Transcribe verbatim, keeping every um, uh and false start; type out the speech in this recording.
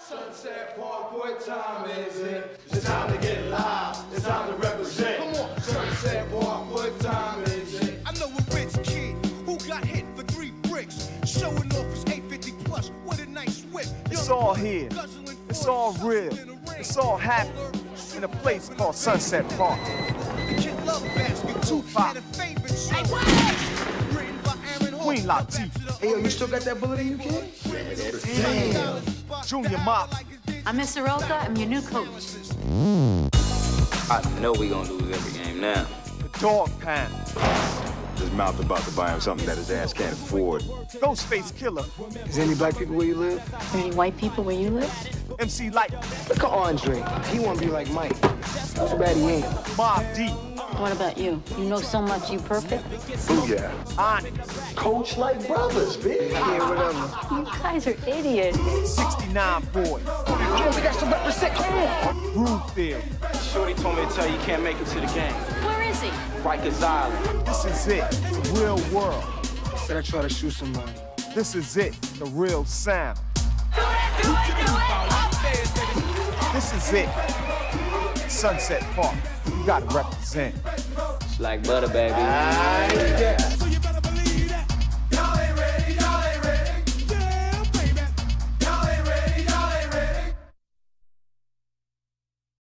Sunset Park, what time is it? It's time to get live, it's time to represent. Come on, Sunset Park, what time is it? I know a rich kid who got hit for three bricks, showing off his eight fifty plus with a nice whip. It's all here, it's all real, it's all happening in a place called Sunset Park. Tupac, Queen Latifah. Hey, yo, you still got that bullet in you, kid? Damn. Junior Mop. I'm Miss Saroka, I'm your new coach. I know we gonna lose every game now. The Dog Pound. His mouth about to buy him something that his ass can't afford. Ghostface Killer. Is there any black people where you live? Are any white people where you live? M C Light. Look at Andre. He wanna be like Mike. Too bad he ain't. Mob Deep. What about you? You know so much, you perfect? Booyah. Onyx. Coach like brothers, bitch. Yeah, whatever. You guys are idiots. sixty-nine Boy. Come on, we got to represent. Come on. Broomfield. Shorty told me to tell you you can't make it to the game. Where is he? Rikers Island. This is it, the real world. Said I try to shoot somebody. This is it, the real sound. This is it, Sunset Park. You gotta represent. It's like butter, baby. Ah, yeah.